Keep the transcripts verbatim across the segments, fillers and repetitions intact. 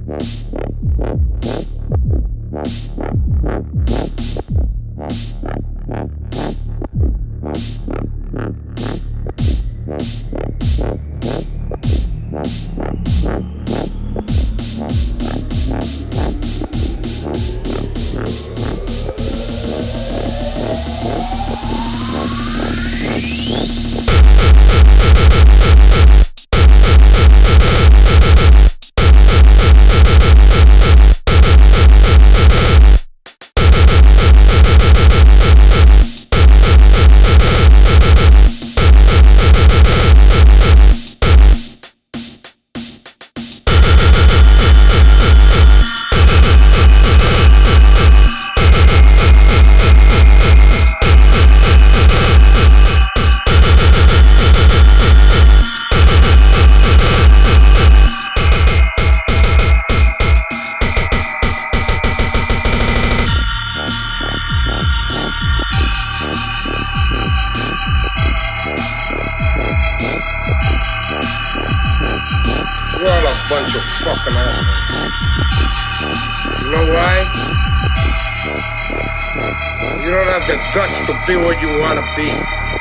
You're all a bunch of fucking assholes. You know why? You don't have the guts to be what you want to be.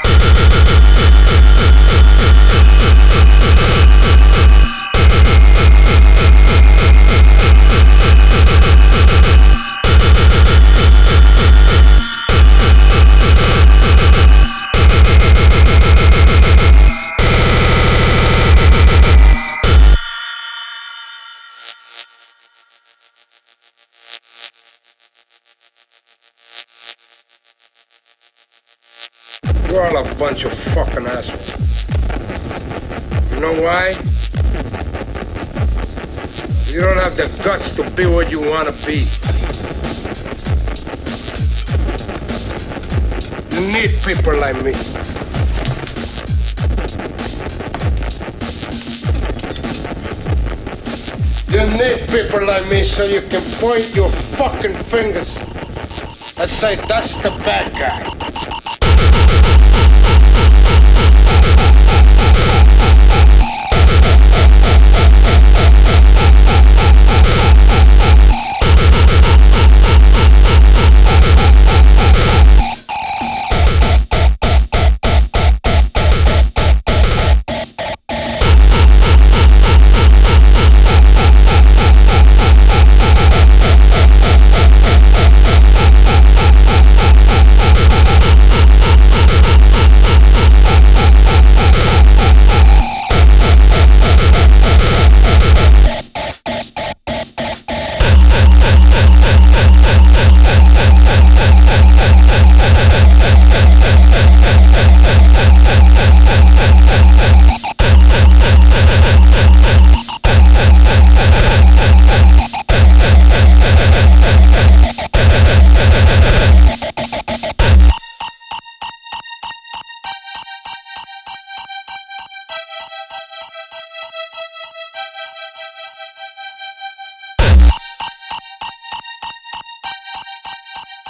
You're all a bunch of fucking assholes. You know why? You don't have the guts to be what you want to be. You need people like me. You need people like me so you can point your fucking fingers and say, that's the bad guy.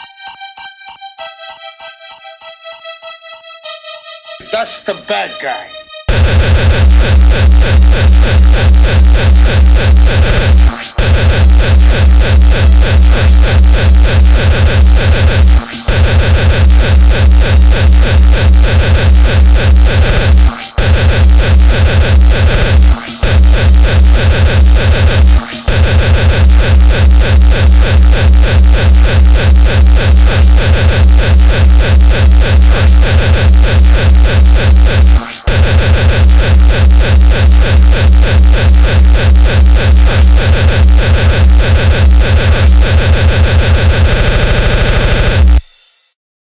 That's the bad guy.